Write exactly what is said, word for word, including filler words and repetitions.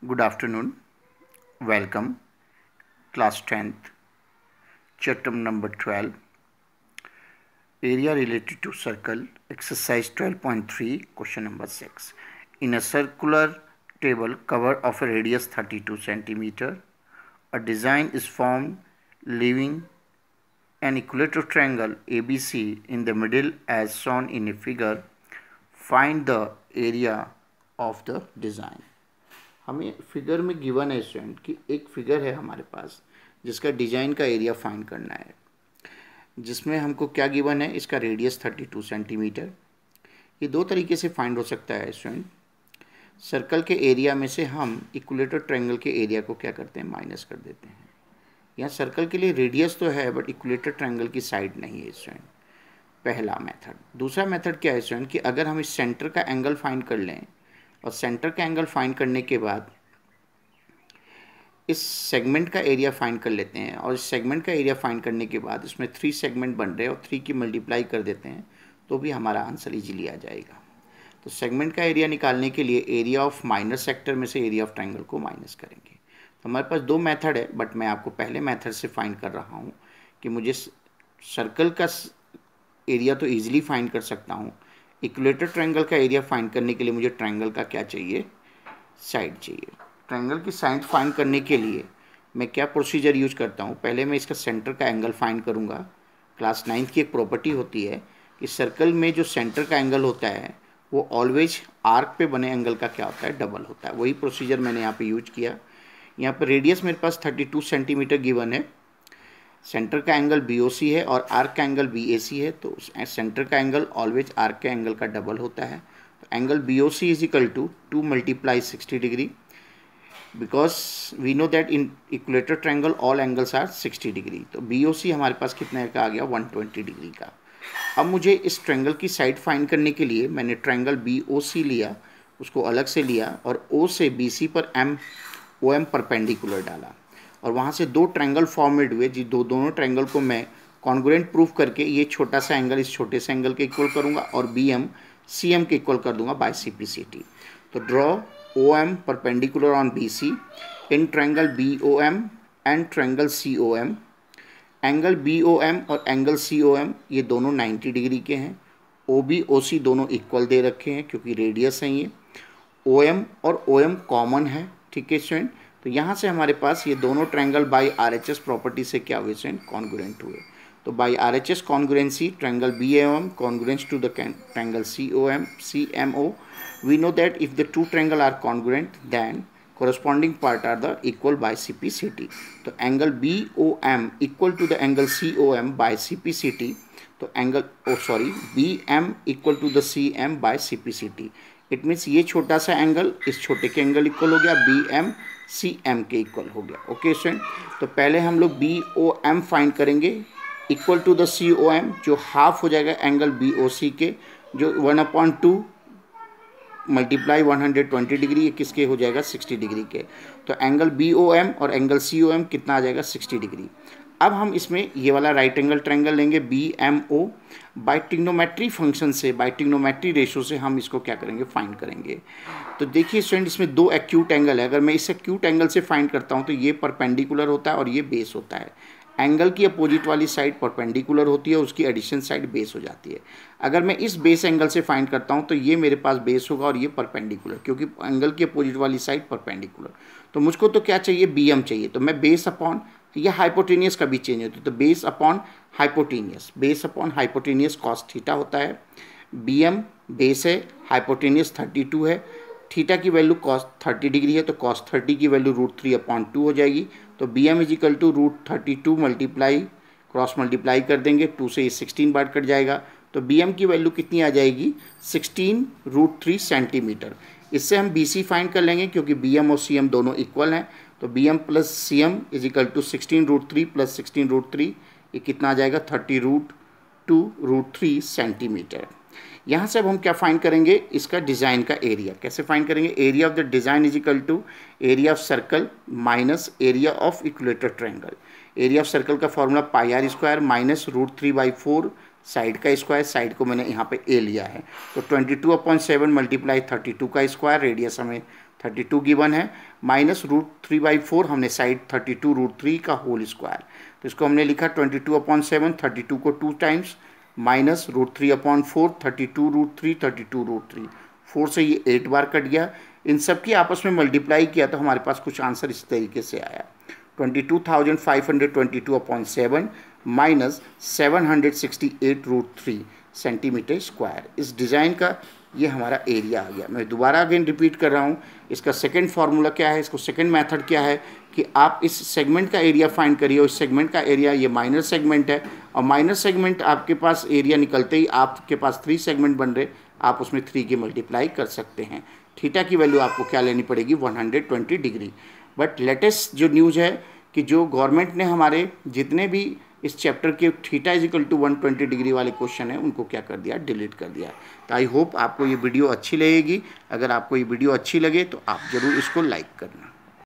Good afternoon. Welcome. Class tenth. Chapter number twelve. Area related to circle. Exercise twelve point three. Question number six. In a circular table cover of a radius thirty-two centimeter, a design is formed leaving an equilateral triangle A B C in the middle as shown in a figure. Find the area of the design. हमें figure में given है student कि एक figure है हमारे पास जिसका design का area find करना है, जिसमें हमको क्या गिवन है, इसका रेडियस बत्तीस सेंटीमीटर। ये दो तरीके से फाइंड हो सकता है स्टूडेंट। सर्कल के एरिया में से हम इक्विलेटर ट्रायंगल के एरिया को क्या करते हैं, माइनस कर देते हैं। यहाँ सर्कल के लिए रेडियस तो है बट इक्विलेटर ट्रायंगल की साइड नहीं है स्टूडेंट। पहला मेथड। दूसरा मेथड क्या है स्टूडेंट कि अगर हम इस सेंटर का एंगल फाइंड कर लें और सेंटर का एंगल फाइंड करने के बाद इस सेगमेंट का एरिया फाइंड कर लेते हैं, और इस सेगमेंट का एरिया फाइंड करने के बाद इसमें थ्री सेगमेंट बन रहे हैं और थ्री की मल्टीप्लाई कर देते हैं तो भी हमारा आंसर इजीली आ जाएगा। तो सेगमेंट का एरिया निकालने के लिए एरिया ऑफ माइनर सेक्टर में से एरिया ऑफ ट्रायंगल को माइनस करेंगे। तो हमारे पास दो मेथड है बट मैं आपको पहले मेथड से फाइंड कर रहा हूँ कि मुझे सर्कल का एरिया तो ईजिली फाइंड कर सकता हूँ, इक्विलेटर ट्रायंगल का एरिया फाइंड करने के लिए मुझे ट्रायंगल का क्या चाहिए, साइड चाहिए। ट्रायंगल की साइड फाइंड करने के लिए मैं क्या प्रोसीजर यूज करता हूँ, पहले मैं इसका सेंटर का एंगल फाइंड करूँगा। क्लास नाइन्थ की एक प्रॉपर्टी होती है कि सर्कल में जो सेंटर का एंगल होता है वो ऑलवेज आर्क पे बने एंगल का क्या होता है, डबल होता है। वही प्रोसीजर मैंने यहाँ पे यूज किया। यहाँ पर रेडियस मेरे पास थर्टी टू सेंटीमीटर गिवन है, सेंटर का एंगल बी ओ सी है और आर्क का एंगल बी ए सी है, तो सेंटर का एंगल ऑलवेज आर्क के एंगल का डबल होता है। तो angle B O C is equal to two multiply sixty degree, because we know that in equilateral triangle all angles are sixty degree. तो B O C हमारे पास कितने का आ गया, वन ट्वेंटी डिग्री का। अब मुझे इस ट्रायंगल की साइड फाइंड करने के लिए मैंने ट्रायंगल बी ओ सी लिया, उसको अलग से लिया और O से बी सी पर एम ओ एम परपेंडिकुलर डाला और वहाँ से दो ट्रायंगल फॉर्मेड हुए। जी दो दोनों ट्रायंगल को मैं कॉन्ग्रुएंट प्रूफ करके ये छोटा सा एंगल इस छोटे से एंगल के इक्वल करूँगा और बी एम सी एम के इक्वल कर दूंगा by C P C T. तो draw O M perpendicular on B C in triangle B O M and triangle C O M. Angle B O M और angle C O M ये दोनों ninety degree के हैं। O B O सी दोनों equal दे रखे हैं क्योंकि radius है ये। ओ एम और ओ एम कॉमन है, ठीक है स्टूडेंट। तो यहाँ से हमारे पास ये दोनों triangle by R H S property से क्या हुए स्टूडेंट, कॉन्ग्रुएंट हुए। तो by R H S congruency triangle B O M congruence to the triangle C O M C M O, we know that if the two triangle are congruent then corresponding part are the equal by C P C T. तो angle B O M equal to the angle C O M by C P C T, तो angle oh sorry B M equal to the C M by C P C T. It means ये छोटा सा angle इस छोटे के angle equal हो गया, B M C M के इक्वल हो गया। ओके स्टूडेंट, तो पहले हम लोग बी ओ एम फाइंड करेंगे equal to the C O M, जो हाफ हो जाएगा एंगल बी ओ सी के, जो one upon two multiply one hundred twenty degree, ये किसके हो जाएगा, सिक्सटी डिग्री के। तो एंगल बी ओ एम और एंगल सी ओ एम कितना आ जाएगा, सिक्सटी डिग्री। अब हम इसमें ये वाला राइट एंगल ट्रायंगल लेंगे B M O, by trigonometry function से, बाय ट्रिग्नोमेट्री रेशो से हम इसको क्या करेंगे, फाइंड करेंगे। तो देखिए स्टूडेंट, इसमें दो एक्यूट एंगल है। अगर मैं इस एक्यूट एंगल से फाइंड करता हूँ तो ये परपेंडिकुलर होता है और ये बेस होता है। एंगल की अपोजिट वाली साइड परपेंडिकुलर होती है, उसकी एडिशन साइड बेस हो जाती है। अगर मैं इस बेस एंगल से फाइंड करता हूँ तो ये मेरे पास बेस होगा और ये परपेंडिकुलर, क्योंकि एंगल की अपोजिट वाली साइड परपेंडिकुलर। तो मुझको तो क्या चाहिए, बी एम चाहिए। तो मैं बेस अपॉन, ये हाइपोटेनियस का भी चेंज होता है, तो base upon hypotenuse, base upon hypotenuse cos theta होता है। बी एम बेस है, हाइपोटेनियस थर्टी टू है, थीटा की वैल्यू कॉस थर्टी डिग्री है, तो कॉस थर्टी की value root three upon two हो जाएगी। तो B M is equal to root thirty two multiply cross multiply कर देंगे, टू से ये सिक्सटीन बार कट जाएगा। तो बी एम की वैल्यू कितनी आ जाएगी, सिक्सटीन रूट थ्री सेंटीमीटर। इससे हम बी सी फाइंड कर लेंगे क्योंकि बी एम और सी एम दोनों इक्वल हैं। तो B M plus C M is equal to sixteen root three plus sixteen root three, ये कितना आ जाएगा, thirty root two root three centimetre. यहाँ से अब हम क्या फाइंड करेंगे, इसका डिज़ाइन का एरिया। कैसे फाइंड करेंगे, area of the design is equal to area of circle minus area of equilateral triangle. Area of circle का formula pi R square minus root three by four side का square, side को मैंने यहाँ पे A लिया है, तो twenty two upon seven multiply thirty two का स्क्वायर, रेडियस हमें थर्टी टू गिवन है, minus root three by four, हमने side thirty two root three का होल स्क्वायर, तो इसको हमने लिखा twenty two upon seven, thirty two को two times, minus root three upon four, thirty two root three, thirty two root three, four से ये eight बार cut गया, इन सब की आपस में मल्टीप्लाई किया तो हमारे पास कुछ आंसर इस तरीके से आया, twenty two thousand five hundred twenty two upon seven minus seven hundred sixty eight root three centimetre square. इस डिज़ाइन का ये हमारा एरिया आ गया। मैं दोबारा अगेन रिपीट कर रहा हूँ, इसका सेकंड फार्मूला क्या है, इसको सेकंड मेथड क्या है कि आप इस सेगमेंट का एरिया फाइंड करिए, और इस सेगमेंट का एरिया ये माइनर सेगमेंट है, और माइनर सेगमेंट आपके पास एरिया निकलते ही आपके पास थ्री सेगमेंट बन रहे, आप उसमें थ्री की मल्टीप्लाई कर सकते हैं। थीटा की वैल्यू आपको क्या लेनी पड़ेगी, one hundred twenty degree. But latest जो न्यूज़ है कि जो गवर्नमेंट ने हमारे जितने भी इस चैप्टर के theta is equal to one twenty degree वाले क्वेश्चन है उनको क्या कर दिया, डिलीट कर दिया। तो आई होप आपको ये वीडियो अच्छी लगेगी। अगर आपको ये वीडियो अच्छी लगे तो आप ज़रूर इसको लाइक करना।